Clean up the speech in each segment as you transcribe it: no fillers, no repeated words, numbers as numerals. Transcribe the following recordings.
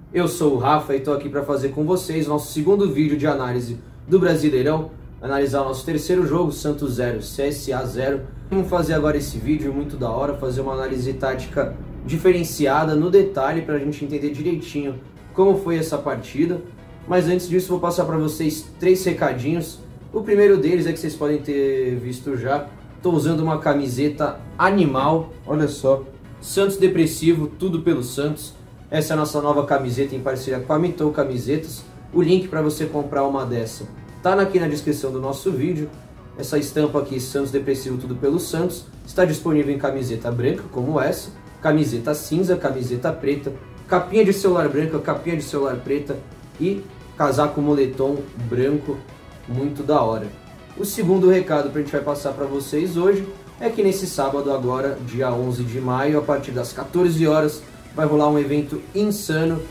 Eu sou o Rafa e estou aqui para fazer com vocês nosso segundo vídeo de análise do Brasileirão, analisar o nosso terceiro jogo, Santos 0, CSA 0. Vamos fazer agora esse vídeo muito da hora, fazer uma análise tática diferenciada no detalhe para a gente entender direitinho como foi essa partida. Mas antes disso vou passar para vocês 3 recadinhos. O primeiro deles é que vocês podem ter visto já, estou usando uma camiseta animal, olha só, Santos Depressivo, tudo pelo Santos. Essa é a nossa nova camiseta em parceria com a Mitou Camisetas. O link para você comprar uma dessa tá aqui na descrição do nosso vídeo. Essa estampa aqui, Santos Depressivo, tudo pelo Santos, está disponível em camiseta branca, como essa, camiseta cinza, camiseta preta, capinha de celular branca, capinha de celular preta e casaco moletom branco, muito da hora. O segundo recado que a gente vai passar para vocês hoje é que nesse sábado agora, dia 11 de maio, a partir das 14 horas, vai rolar um evento insano,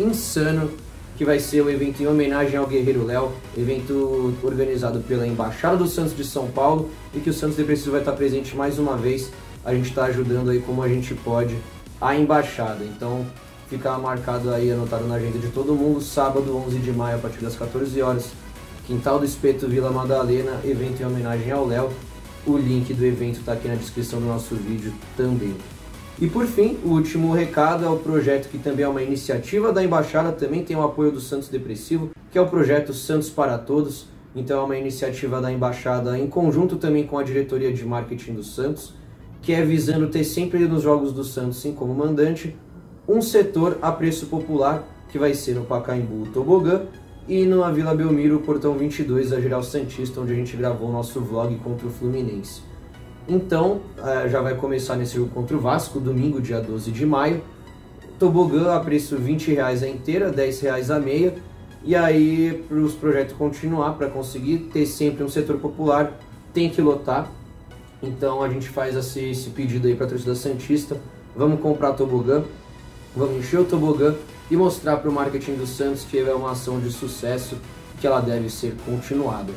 que vai ser um evento em homenagem ao Guerreiro Léo, evento organizado pela Embaixada do Santos de São Paulo, e que o Santos Depressivo vai estar presente mais uma vez. A gente está ajudando aí como a gente pode a Embaixada, então fica marcado aí, anotado na agenda de todo mundo, sábado 11 de maio a partir das 14 horas, Quintal do Espeto, Vila Madalena, evento em homenagem ao Léo. O link do evento está aqui na descrição do nosso vídeo também. E por fim, o último recado é o projeto que também é uma iniciativa da Embaixada, também tem o apoio do Santos Depressivo, que é o projeto Santos para Todos. Então é uma iniciativa da Embaixada em conjunto também com a diretoria de marketing do Santos, que é visando ter sempre nos jogos do Santos, sim, como mandante, um setor a preço popular, que vai ser no Pacaembu, Tobogã, e na Vila Belmiro, Portão 22, a Geral Santista, onde a gente gravou o nosso vlog contra o Fluminense. Então, já vai começar nesse jogo contra o Vasco, domingo, dia 12 de maio. Tobogã a preço R$20 a inteira, R$10 a meia. E aí, para os projetos continuar, para conseguir ter sempre um setor popular, tem que lotar. Então, a gente faz esse pedido aí para a torcida santista. Vamos comprar tobogã, vamos encher o tobogã e mostrar para o marketing do Santos que é uma ação de sucesso, que ela deve ser continuada.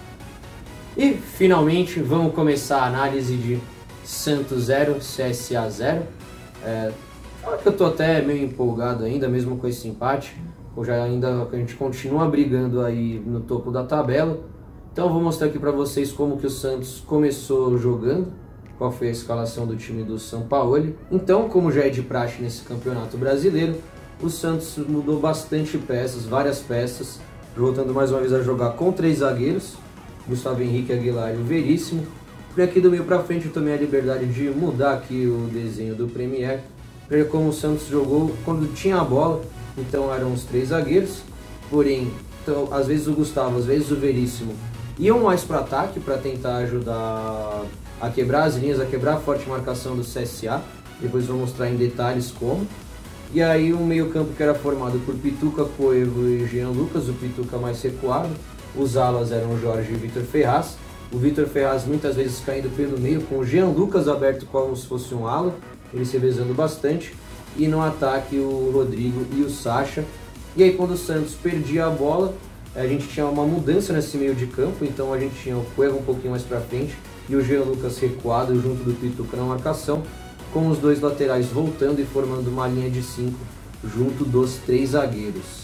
E, finalmente, vamos começar a análise de Santos 0, CSA 0. Fala que eu estou até meio empolgado ainda, mesmo com esse empate. A gente continua brigando aí no topo da tabela. Então, eu vou mostrar aqui para vocês como que o Santos começou jogando, qual foi a escalação do time do Sampaoli. Então, como já é de praxe nesse campeonato brasileiro, o Santos mudou bastante peças, várias peças, voltando mais uma vez a jogar com 3 zagueiros, Gustavo Henrique, Aguilar e o Veríssimo. E aqui do meio para frente eu tomei a liberdade de mudar aqui o desenho do Premier, para ver como o Santos jogou quando tinha a bola. Então eram os 3 zagueiros, porém, então, às vezes o Gustavo, às vezes o Veríssimo iam mais para ataque para tentar ajudar a quebrar as linhas, a quebrar a forte marcação do CSA. Depois vou mostrar em detalhes como. E aí um meio campo que era formado por Pituca, Coelho e Jean Lucas, o Pituca mais recuado. Os alas eram Jorge e Vitor Ferraz. O Vitor Ferraz muitas vezes caindo pelo meio, com o Jean Lucas aberto como se fosse um ala, ele se revezando bastante. E no ataque o Rodrigo e o Sacha. E aí quando o Santos perdia a bola, a gente tinha uma mudança nesse meio de campo, então a gente tinha o Coelho um pouquinho mais para frente e o Jean Lucas recuado junto do Pituca na marcação, com os 2 laterais voltando e formando uma linha de 5 junto dos 3 zagueiros.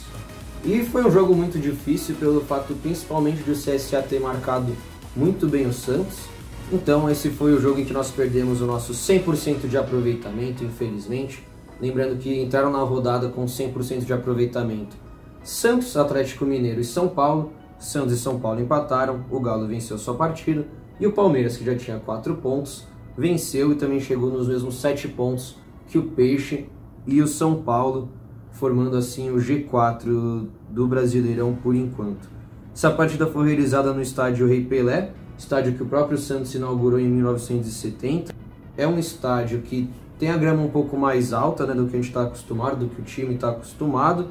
E foi um jogo muito difícil pelo fato principalmente de o CSA ter marcado muito bem o Santos. Então esse foi o jogo em que nós perdemos o nosso 100% de aproveitamento, infelizmente. Lembrando que entraram na rodada com 100% de aproveitamento Santos, Atlético Mineiro e São Paulo. Santos e São Paulo empataram, o Galo venceu sua partida. E o Palmeiras, que já tinha 4 pontos, venceu e também chegou nos mesmos 7 pontos que o Peixe e o São Paulo, formando assim o G4 do Brasileirão por enquanto. Essa partida foi realizada no estádio Rei Pelé, estádio que o próprio Santos inaugurou em 1970. É um estádio que tem a grama um pouco mais alta, né, do que a gente está acostumado, do que o time está acostumado,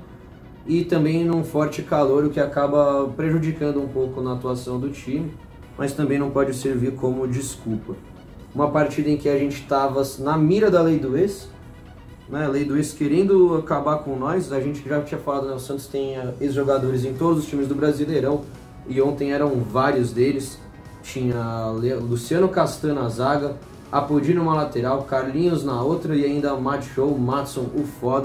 e também num forte calor, o que acaba prejudicando um pouco na atuação do time, mas também não pode servir como desculpa. Uma partida em que a gente estava na mira da lei do ex, né? Lei do ex querendo acabar com nós. A gente já tinha falado, né? O Santos tem ex-jogadores em todos os times do Brasileirão, e ontem eram vários deles. Tinha Luciano Castan na zaga, Apodi numa lateral, Carlinhos na outra e ainda Matt Show, Matson, o foda,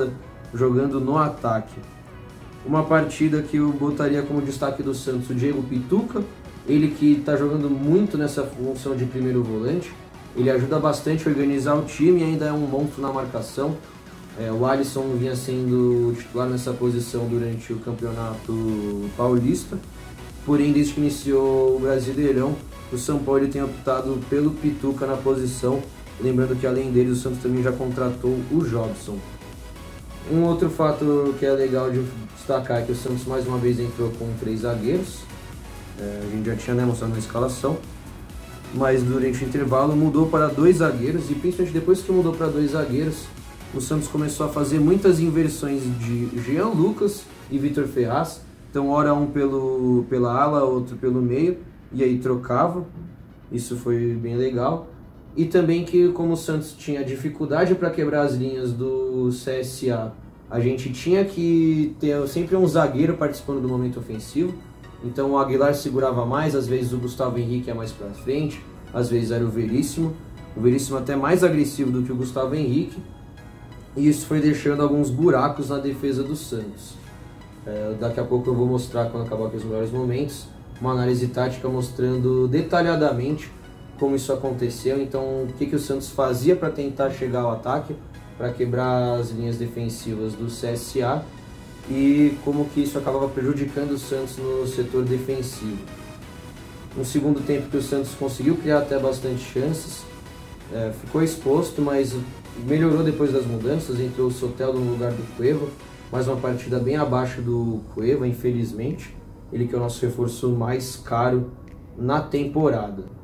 jogando no ataque. Uma partida que eu botaria como destaque do Santos o Diego Pituca, ele que está jogando muito nessa função de primeiro volante. Ele ajuda bastante a organizar o time e ainda é um monstro na marcação. O Alisson vinha sendo titular nessa posição durante o Campeonato Paulista, porém desde que iniciou o Brasileirão, o São Paulo tem optado pelo Pituca na posição, lembrando que além dele o Santos também já contratou o Jobson. Um outro fato que é legal de destacar é que o Santos mais uma vez entrou com 3 zagueiros, a gente já tinha mostrado na escalação, mas durante o intervalo mudou para 2 zagueiros e principalmente depois que mudou para 2 zagueiros, o Santos começou a fazer muitas inversões de Jean Lucas e Vitor Ferraz, então ora um pela ala, outro pelo meio, e aí trocava, isso foi bem legal. E também que como o Santos tinha dificuldade para quebrar as linhas do CSA, a gente tinha que ter sempre um zagueiro participando do momento ofensivo. Então o Aguilar segurava mais, às vezes o Gustavo Henrique é mais para frente, às vezes era o Veríssimo até mais agressivo do que o Gustavo Henrique. E isso foi deixando alguns buracos na defesa do Santos. Daqui a pouco eu vou mostrar, quando acabar aqui os melhores momentos, uma análise tática mostrando detalhadamente como isso aconteceu. Então o que o Santos fazia para tentar chegar ao ataque, para quebrar as linhas defensivas do CSA, e como que isso acabava prejudicando o Santos no setor defensivo. No segundo tempo que o Santos conseguiu criar até bastante chances, ficou exposto, mas melhorou depois das mudanças, entrou o Soteldo no lugar do Cueva, mais uma partida bem abaixo do Cueva, infelizmente, ele que é o nosso reforço mais caro na temporada.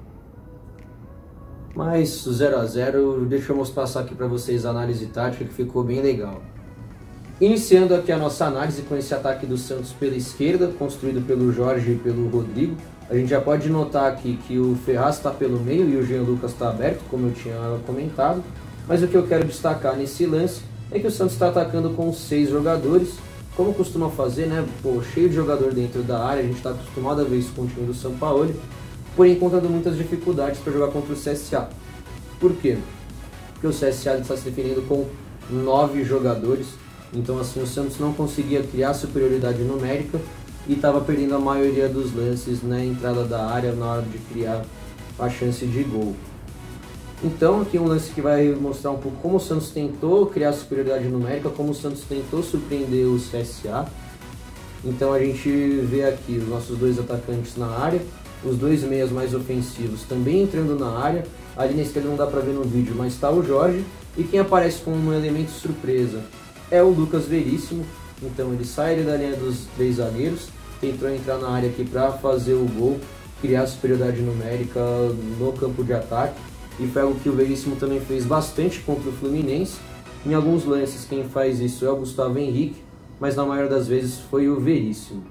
Mas 0 a 0, deixa eu passar aqui para vocês a análise tática que ficou bem legal. Iniciando aqui a nossa análise com esse ataque do Santos pela esquerda, construído pelo Jorge e pelo Rodrigo. A gente já pode notar aqui que o Ferraz está pelo meio e o Jean Lucas está aberto, como eu tinha comentado. Mas o que eu quero destacar nesse lance é que o Santos está atacando com 6 jogadores, como costuma fazer, né? Pô, cheio de jogador dentro da área, a gente está acostumado a ver isso com o time do São Paulo, porém encontrando muitas dificuldades para jogar contra o CSA. Por quê? Porque o CSA está se definindo com 9 jogadores, então assim o Santos não conseguia criar superioridade numérica e estava perdendo a maioria dos lances na entrada da área na hora de criar a chance de gol. Então aqui um lance que vai mostrar um pouco como o Santos tentou criar superioridade numérica, como o Santos tentou surpreender o CSA. Então a gente vê aqui os nossos 2 atacantes na área, os 2 meias mais ofensivos também entrando na área. Ali na esquerda não dá para ver no vídeo, mas está o Jorge, e quem aparece como um elemento surpresa é o Lucas Veríssimo. Então ele sai da linha dos 3 zagueiros, tentou entrar na área aqui para fazer o gol, criar superioridade numérica no campo de ataque, e foi algo que o Veríssimo também fez bastante contra o Fluminense. Em alguns lances quem faz isso é o Gustavo Henrique, mas na maioria das vezes foi o Veríssimo.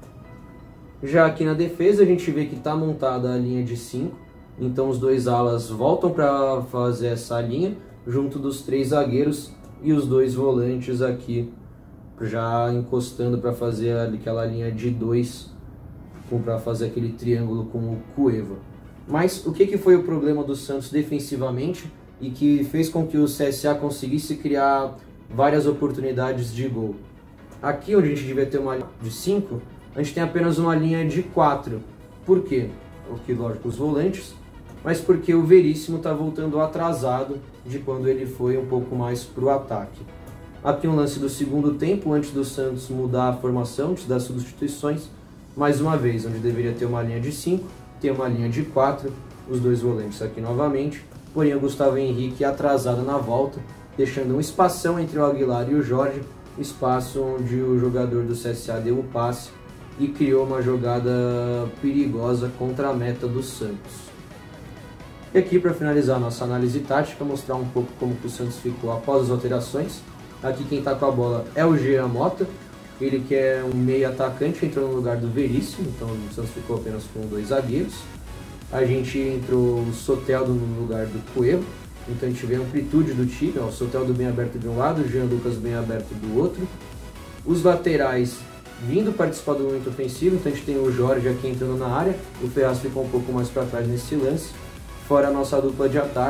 Já aqui na defesa a gente vê que está montada a linha de 5, então os 2 alas voltam para fazer essa linha, junto dos 3 zagueiros e os 2 volantes aqui, já encostando para fazer aquela linha de 2, para fazer aquele triângulo com o Cueva. Mas o que foi o problema do Santos defensivamente e que fez com que o CSA conseguisse criar várias oportunidades de gol? Aqui onde a gente devia ter uma linha de 5, a gente tem apenas uma linha de 4. Por quê? Porque, lógico, os volantes, mas porque o Veríssimo está voltando atrasado de quando ele foi um pouco mais para o ataque. Aqui um lance do segundo tempo, antes do Santos mudar a formação, antes das substituições, mais uma vez, onde deveria ter uma linha de 5, tem uma linha de 4, os 2 volantes aqui novamente, porém o Gustavo Henrique atrasado na volta, deixando um espação entre o Aguilar e o Jorge, espaço onde o jogador do CSA deu o passe e criou uma jogada perigosa contra a meta do Santos. E aqui para finalizar a nossa análise tática, mostrar um pouco como que o Santos ficou após as alterações. Aqui quem está com a bola é o Jean Mota, ele que é um meio atacante, entrou no lugar do Veríssimo, então o Santos ficou apenas com 2 zagueiros. A gente entrou o Soteldo no lugar do Cueva, então a gente vê a amplitude do time, ó, o Soteldo bem aberto de um lado, o Jean Lucas bem aberto do outro. Os laterais vindo participar do momento ofensivo, então a gente tem o Jorge aqui entrando na área, o Ferraz ficou um pouco mais para trás nesse lance, fora a nossa dupla de ataque,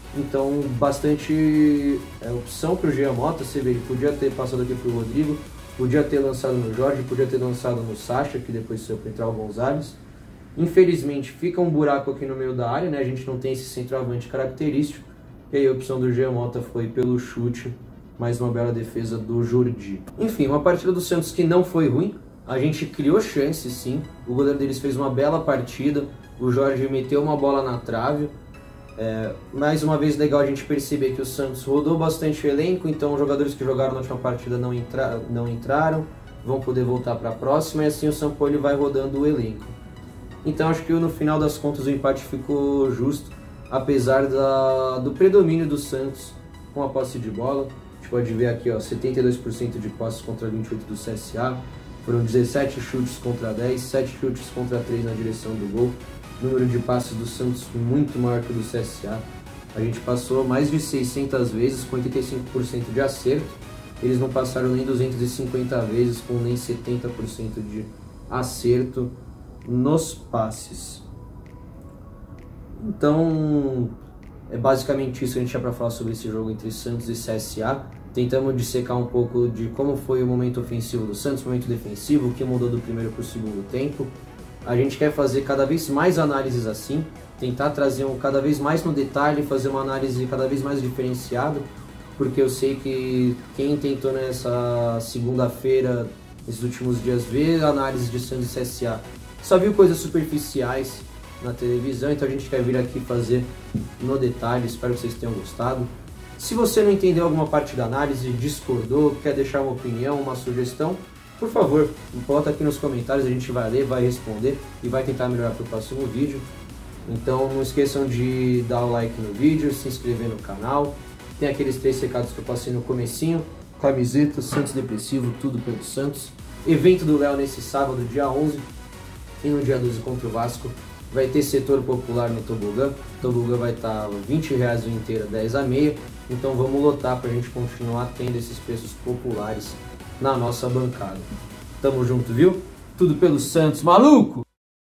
Então, bastante opção para o Jean Mota. Você vê, ele podia ter passado aqui para o Rodrigo, podia ter lançado no Jorge, podia ter lançado no Sacha, que depois saiu para entrar o Gonzalez. Infelizmente, fica um buraco aqui no meio da área, né? A gente não tem esse centroavante característico. E aí a opção do Jean Mota foi pelo chute, mais uma bela defesa do Jordi. Enfim, uma partida do Santos que não foi ruim. A gente criou chances, sim. O goleiro deles fez uma bela partida. O Jorge meteu uma bola na trave. Mais uma vez legal a gente perceber que o Santos rodou bastante o elenco, então os jogadores que jogaram na última partida não entraram, vão poder voltar para a próxima, e assim o São Paulo vai rodando o elenco. Então acho que no final das contas o empate ficou justo, apesar do predomínio do Santos com a posse de bola. A gente pode ver aqui, ó, 72% de posse contra 28% do CSA, foram 17 chutes contra 10, 7 chutes contra 3 na direção do gol. Número de passes do Santos muito maior que o do CSA. A gente passou mais de 600 vezes com 85% de acerto. Eles não passaram nem 250 vezes com nem 70% de acerto nos passes. Então, é basicamente isso que a gente tinha para falar sobre esse jogo entre Santos e CSA. Tentamos dissecar um pouco de como foi o momento ofensivo do Santos, o momento defensivo, o que mudou do primeiro para o segundo tempo. A gente quer fazer cada vez mais análises assim, tentar trazer cada vez mais no detalhe, fazer uma análise cada vez mais diferenciada, porque eu sei que quem tentou nessa segunda-feira, nesses últimos dias, ver a análise de Santos e CSA, só viu coisas superficiais na televisão, então a gente quer vir aqui fazer no detalhe. Espero que vocês tenham gostado. Se você não entendeu alguma parte da análise, discordou, quer deixar uma opinião, uma sugestão, por favor, bota aqui nos comentários, a gente vai ler, vai responder e vai tentar melhorar para o próximo vídeo. Então não esqueçam de dar o like no vídeo, se inscrever no canal. Tem aqueles 3 recados que eu passei no comecinho: camiseta, Santos Depressivo, tudo pelo Santos. Evento do Léo nesse sábado, dia 11, e no dia 12 contra o Vasco. Vai ter setor popular no tobogã. O tobogã vai estar R$20 o inteiro, 10 a meia. Então vamos lotar para a gente continuar tendo esses preços populares na nossa bancada. Tamo junto, viu? Tudo pelo Santos, maluco!